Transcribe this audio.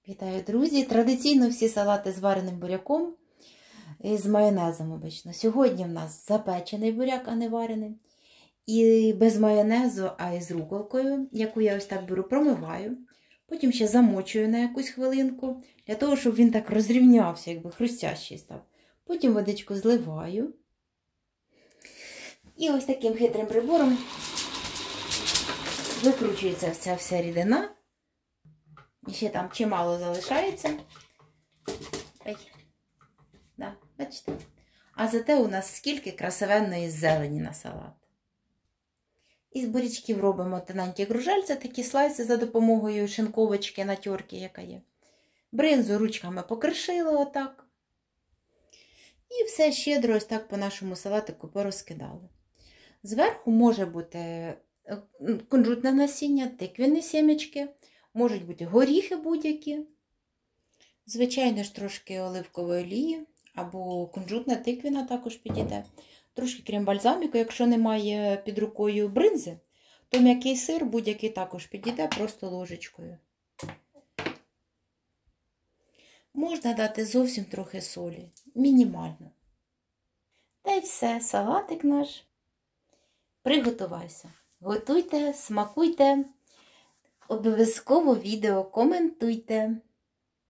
Вітаю, друзі! Традиційно всі салати з вареним буряком і з майонезом обично. Сьогодні в нас запечений буряк, а не варений. І без майонезу, а й з руколкою, яку я ось так беру, промиваю. Потім ще замочую на якусь хвилинку, для того, щоб він так розрівнявся, якби хрустящий став. Потім водичку зливаю. І ось таким хитрим прибором викручується вся рідина. І ще там чимало залишається. Ой. Да, бачите? А зате у нас скільки красивенної зелені на салат. Із бурячків робимо тоненькі кружельця, такі слайси за допомогою шинковочки на тьорки, яка є. Бринзу ручками покришили отак. І все щедро ось так по нашому салатику порозкидали. Зверху може бути кунжутне насіння, тиквяні сімечки. Можуть бути горіхи будь-які. Звичайно ж, трошки оливкової олії, або кунжутна тиквіна також підійде. Трошки крем-бальзаміку, якщо немає під рукою бринзи, то м'який сир будь-який також підійде, просто ложечкою. Можна дати зовсім трохи солі, мінімально. Та й все, салатик наш приготувався. Готуйте, смакуйте. Обов'язково відео коментуйте.